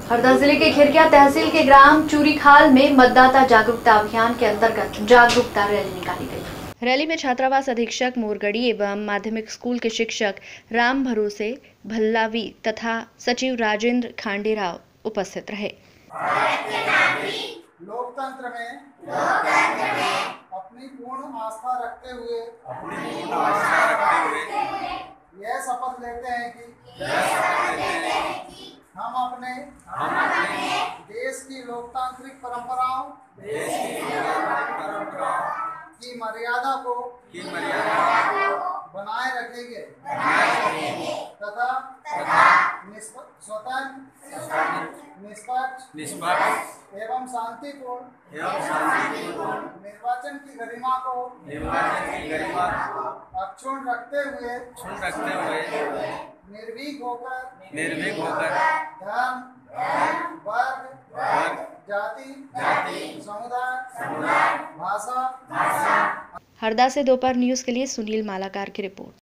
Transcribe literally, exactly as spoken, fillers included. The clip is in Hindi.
हरदा जिले के खिरकिया तहसील के ग्राम चूरीखाल में मतदाता जागरूकता अभियान के अंतर्गत जागरूकता रैली निकाली गई। रैली में छात्रावास अधीक्षक मोरगड़ी एवं माध्यमिक स्कूल के शिक्षक राम भरोसे भल्लावी तथा सचिव राजेंद्र खांडेराव उपस्थित रहे। लोकतंत्र में लोकतंत्र में अपनी पूर्ण आस्था रखते हुए अपनी पूर्ण आस्था रखते हुए यह शपथ लेते हैं कि यह शपथ लेते हैं कि हम अपने हम अपने देश की लोकतांत्रिक परंपराओं देश की लोकतांत्रिक परंपराओं की मर्यादा को की मर्यादा को बनाए रखेंगे बनाए रखेंगे तथा तथा स्वतंत्र निष्पक्ष निष्पक्ष एवं शांतिपूर्ण एवं शांतिपूर्ण निर्वाचन की गरिमा को निर्वाचन की गरिमा को अक्षुण्ण रखते हुए अक्षुण्ण रखते हुए निर्भीक होकर निर्भीक होकर धर्म वर्ग वर्ग जाति जाति समुदाय समुदाय भाषा भाषा। हरदा से दोपहर न्यूज के लिए सुनील मालाकार की रिपोर्ट।